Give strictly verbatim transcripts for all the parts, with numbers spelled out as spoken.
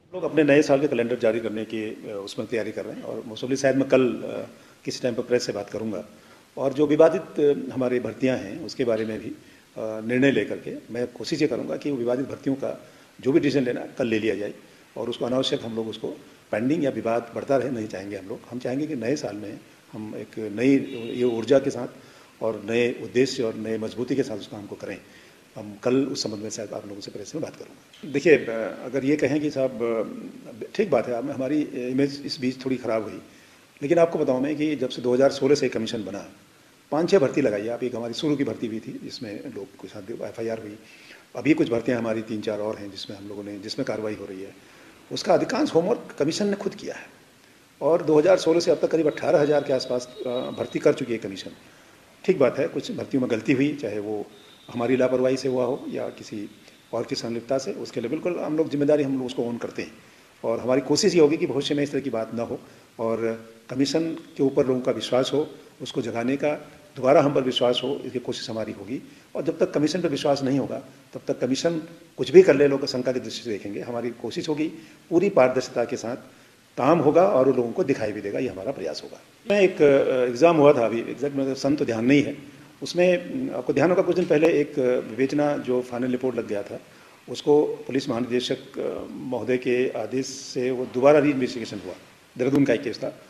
लोग अपने नए साल के कैलेंडर जारी करने की उसमें तैयारी कर रहे हैं और मोस्टली शायद मैं कल किसी टाइम पर प्रेस से बात करूंगा और जो विवादित हमारी भर्तियां हैं उसके बारे में भी निर्णय लेकर के मैं कोशिश ये करूंगा कि विवादित भर्तियों का जो भी डिसीजन लेना कल ले लिया जाए और उसको अनावश्यक हम लोग उसको पेंडिंग या विवाद बढ़ता रहे नहीं चाहेंगे हम लोग। हम चाहेंगे कि नए साल में हम एक नई ये ऊर्जा के साथ और नए उद्देश्य और नए मजबूती के साथ उस काम को करें। हम कल उस संबंध में शायद आप लोगों से प्रेस में बात करूँगा। देखिए, अगर ये कहें कि साहब ठीक बात है, हमारी इमेज इस बीच थोड़ी ख़राब हुई, लेकिन आपको बताऊँ मैं कि जब से दो हज़ार सोलह से कमीशन बना, पाँच छः भर्ती लगाई। आप एक हमारी शुरू की भर्ती भी थी जिसमें लोग कुछ एफ आई आर हुई। अभी कुछ भर्तियाँ हमारी तीन चार और हैं जिसमें हम लोगों ने जिसमें कार्रवाई हो रही है। उसका अधिकांश होमवर्क कमीशन ने खुद किया है और दो हज़ार सोलह से अब तक करीब अट्ठारह हज़ार के आसपास भर्ती कर चुकी है कमीशन। ठीक बात है, कुछ भर्तियों में गलती हुई, चाहे वो हमारी लापरवाही से हुआ हो या किसी और की संलिप्तता से, उसके लिए बिल्कुल हम लोग जिम्मेदारी हम लोग उसको ओन करते हैं और हमारी कोशिश ये होगी कि भविष्य में इस तरह की बात ना हो और कमीशन के ऊपर लोगों का विश्वास हो, उसको जगाने का दोबारा हम पर विश्वास हो, इसकी कोशिश हमारी होगी। और जब तक कमीशन पर विश्वास नहीं होगा तब तक कमीशन कुछ भी कर ले लोग शंका की दृष्टि से देखेंगे। हमारी कोशिश होगी पूरी पारदर्शिता के साथ काम होगा और लोगों को दिखाई भी देगा, ये हमारा प्रयास होगा। मैं एक एग्ज़ाम हुआ था अभी, एग्जैक्ट मेरे सन तो ध्यान नहीं है, उसमें आपको ध्यान होगा कुछ दिन पहले एक विवेचना जो फाइनल रिपोर्ट लग गया था उसको पुलिस महानिदेशक महोदय के आदेश से वो दोबारा री इन्वेस्टिगेशन हुआ। देहरादून का एक केस था,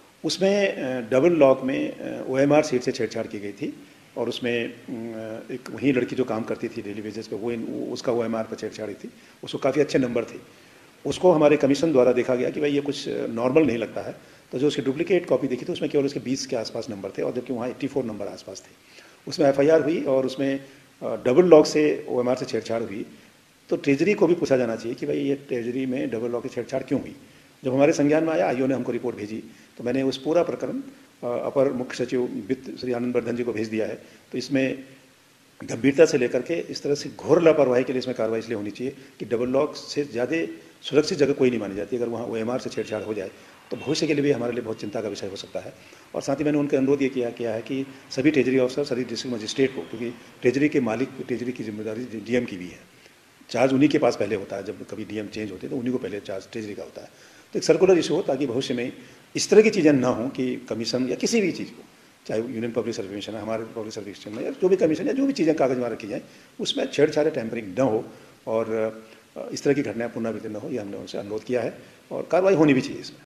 उसमें डबल लॉक में ओ एम आर सीट से छेड़छाड़ की गई थी और उसमें एक वही लड़की जो काम करती थी डेली बेसिस पे, वो उसका ओ एम आर पर छेड़छाड़ी थी। उसको काफ़ी अच्छे नंबर थे, उसको हमारे कमीशन द्वारा देखा गया कि भाई ये कुछ नॉर्मल नहीं लगता है, तो जो उसकी डुप्लीकेट कॉपी देखी तो उसमें केवल उसके बीस के आसपास नंबर थे और जबकि वहाँ चौरासी नंबर आसपास थे। उसमें एफ आई आर हुई और उसमें डबल लॉक से ओ एम आर से छेड़छाड़ हुई। तो ट्रेजरी को भी पूछा जाना चाहिए कि भाई ये ट्रेजरी में डबल लॉक की छेड़छाड़ क्यों हुई। जब हमारे संज्ञान में आया, आईओ ने हमको रिपोर्ट भेजी, तो मैंने उस पूरा प्रकरण अपर मुख्य सचिव वित्त श्री आनंद वर्धन जी को भेज दिया है। तो इसमें गंभीरता से लेकर के इस तरह से घोर लापरवाही के लिए इसमें कार्रवाई इसलिए होनी चाहिए कि डबल लॉक से ज़्यादा सुरक्षित जगह कोई नहीं मानी जाती। अगर वहाँ ओ एम आर से छेड़छाड़ हो जाए तो भविष्य के लिए भी हमारे लिए बहुत चिंता का विषय हो सकता है। और साथ ही मैंने उनका अनुरोध ये किया किया है कि सभी ट्रेजरी ऑफिसर, सभी डिस्ट्रिक्ट मजिस्ट्रेट को, क्योंकि ट्रेजरी के मालिक, ट्रेजरी की जिम्मेदारी डी एम की भी है, चार्ज उन्हीं के पास पहले होता है। जब कभी डी एम चेंज होते हैं तो उन्हीं को पहले चार्ज ट्रेजरी का होता है। तो एक सर्कुलर इशू हो ताकि भविष्य में इस तरह की चीज़ें ना हों कि कमीशन या किसी भी चीज़ को, चाहे यूनियन पब्लिक सर्विस कमीशन है, हमारे पब्लिक सर्विस कमीशन में, या जो भी कमीशन या जो भी चीज़ें कागज में रखी जाएँ उसमें छेड़छाड़ टेम्परिंग न हो और इस तरह की घटनाएं पुनरावृत्ति न हो, ये हमने उनसे अनुरोध किया है और कार्रवाई होनी भी चाहिए इसमें।